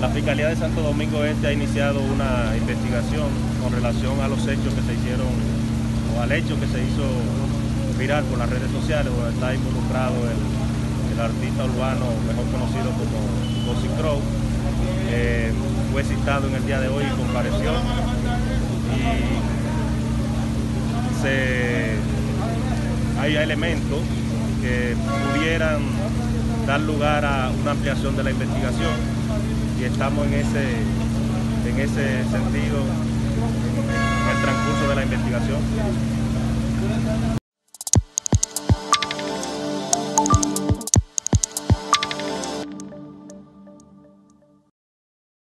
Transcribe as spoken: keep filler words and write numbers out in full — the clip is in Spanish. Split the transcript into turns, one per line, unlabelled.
La Fiscalía de Santo Domingo Este ha iniciado una investigación con relación a los hechos que se hicieron, o al hecho que se hizo viral por las redes sociales, donde está involucrado el, el artista urbano mejor conocido como Cozy Crow. Eh, fue citado en el día de hoy y compareció. Y se, hay elementos que pudieran dar lugar a una ampliación de la investigación y estamos en ese, en ese sentido en el transcurso de la investigación.